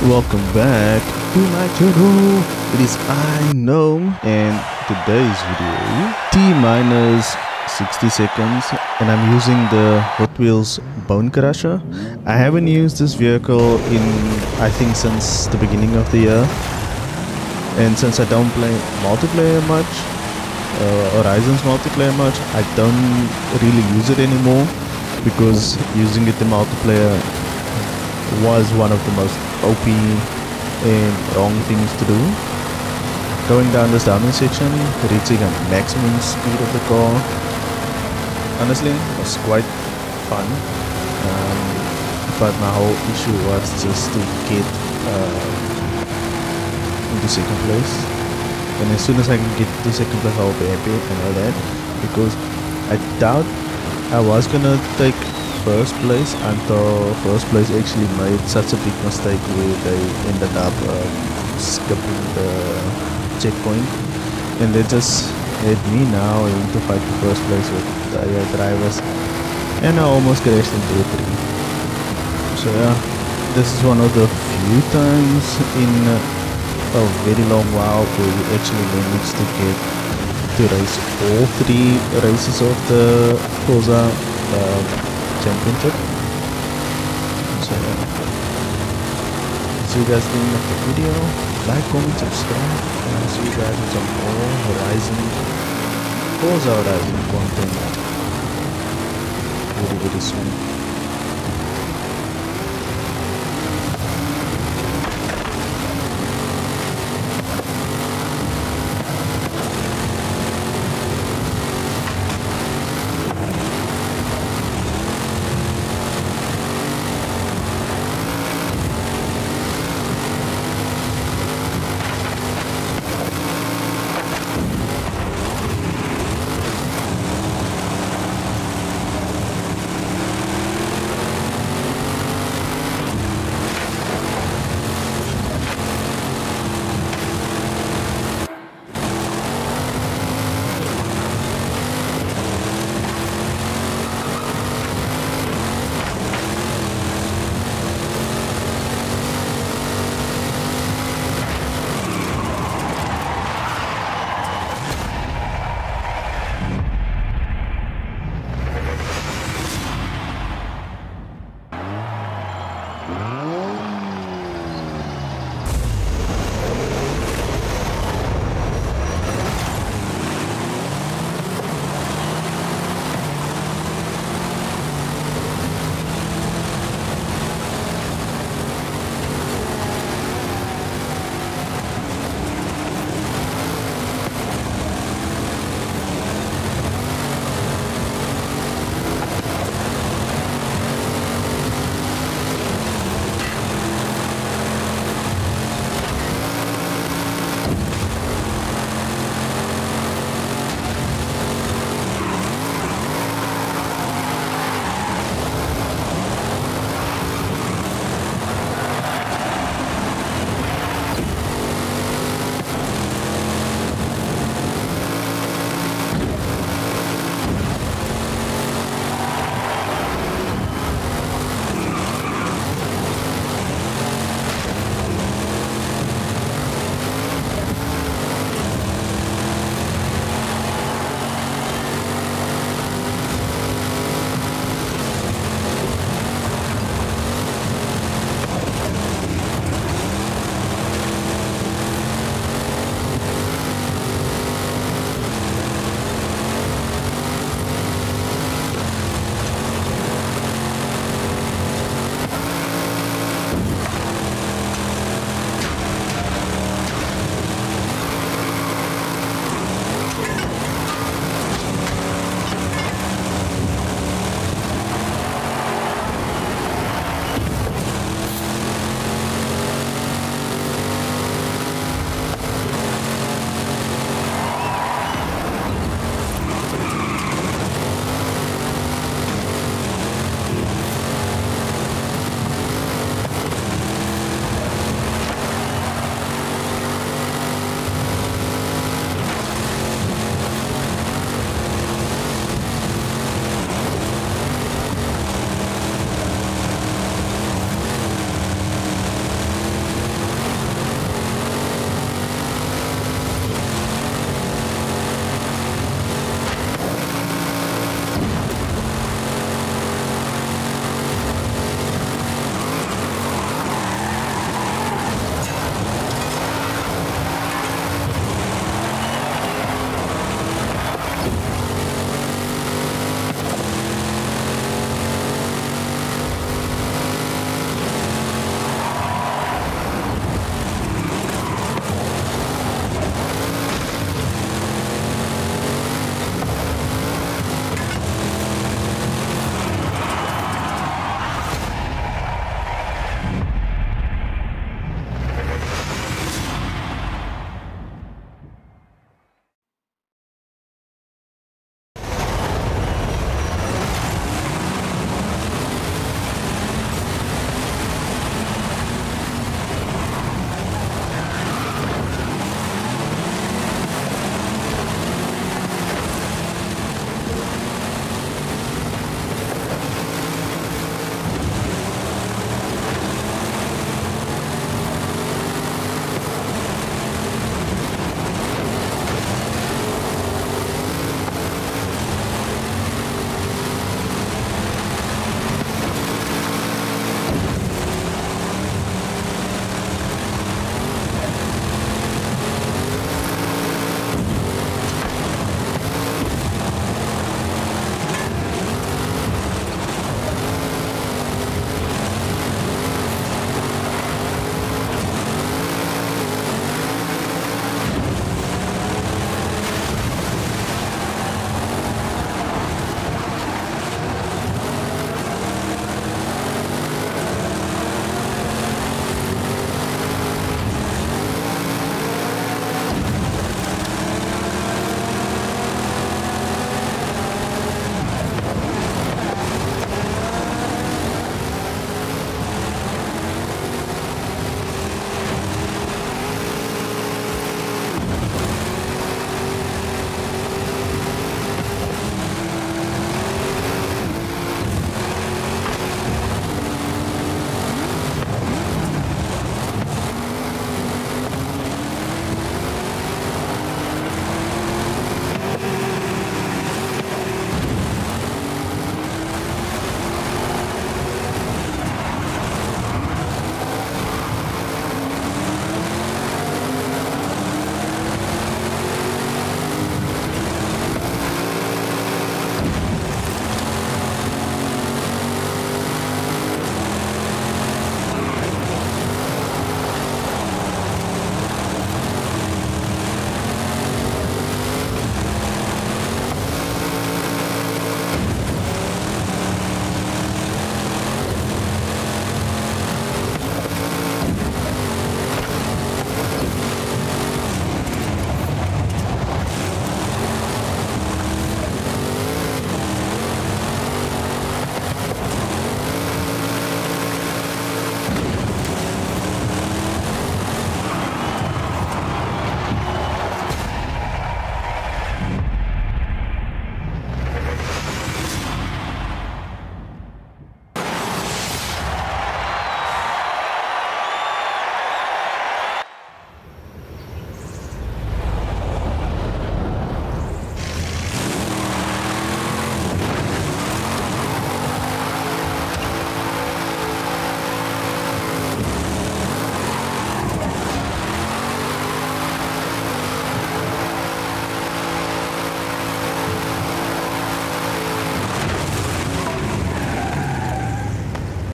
Welcome back to my channel. It is I Gnome, and today's video T minus 60 seconds, and I'm using the Hot Wheels Bone Crusher. I haven't used this vehicle in I think since the beginning of the year, and since I don't play multiplayer much, Horizon's multiplayer much, I don't really use it anymore because using it in multiplayer was one of the most OP and wrong things to do. Going down this downhill section, reaching a maximum speed of the car, honestly was quite fun, but my whole issue was just to get into second place, and as soon as I can get to second place I'll be happy and all that, because I doubt I was gonna take first place until first place actually made such a big mistake where they ended up skipping the checkpoint, and they just had me now having to fight the first place with the other drivers, and I almost crashed into a tree. So yeah, this is one of the few times in a very long while where we actually managed to get to race all three races of the Forza championship. So see you guys at the end of the video. Like, comment, subscribe, and I'll see you guys with some more Forza Horizon content very soon.